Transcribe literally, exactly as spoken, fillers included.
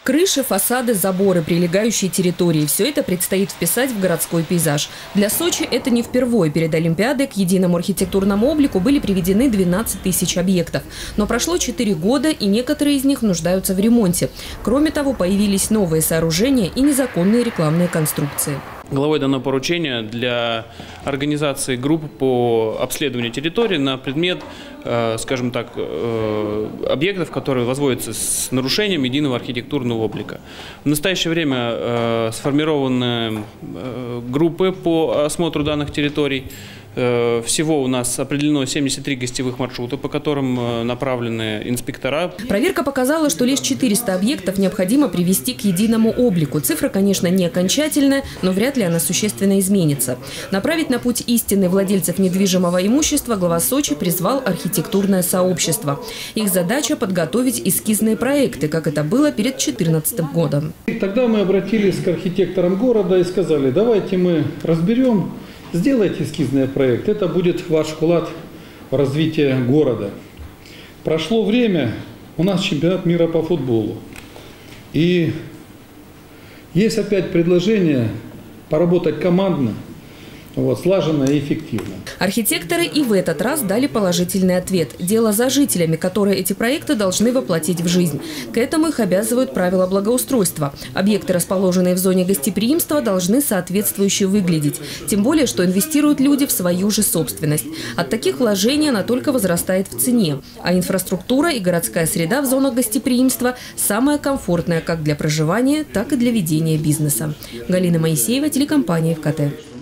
Крыши, фасады, заборы, прилегающие территории – все это предстоит вписать в городской пейзаж. Для Сочи это не впервые. Перед Олимпиадой к единому архитектурному облику были приведены двенадцать тысяч объектов. Но прошло четыре года, и некоторые из них нуждаются в ремонте. Кроме того, появились новые сооружения и незаконные рекламные конструкции. Главой дано поручение для организации групп по обследованию территории на предмет, скажем так, объектов, которые возводятся с нарушением единого архитектурного облика. В настоящее время сформированы группы по осмотру данных территорий. Всего у нас определено семьдесят три гостевых маршрута, по которым направлены инспектора. Проверка показала, что лишь четыреста объектов необходимо привести к единому облику. Цифра, конечно, не окончательная, но вряд ли она существенно изменится. Направить на путь истины владельцев недвижимого имущества глава Сочи призвал архитектурное сообщество. Их задача – подготовить эскизные проекты, как это было перед две тысячи четырнадцатым годом. Тогда мы обратились к архитекторам города и сказали: давайте мы разберем, сделайте эскизный проект, это будет ваш вклад в развитие города. Прошло время, у нас чемпионат мира по футболу. И есть опять предложение поработать командно, вот, слаженно и эффективно. Архитекторы и в этот раз дали положительный ответ. Дело за жителями, которые эти проекты должны воплотить в жизнь. К этому их обязывают правила благоустройства. Объекты, расположенные в зоне гостеприимства, должны соответствующе выглядеть. Тем более, что инвестируют люди в свою же собственность. От таких вложений она только возрастает в цене. А инфраструктура и городская среда в зонах гостеприимства самая комфортная как для проживания, так и для ведения бизнеса. Галина Моисеева, телекомпания ФКТ.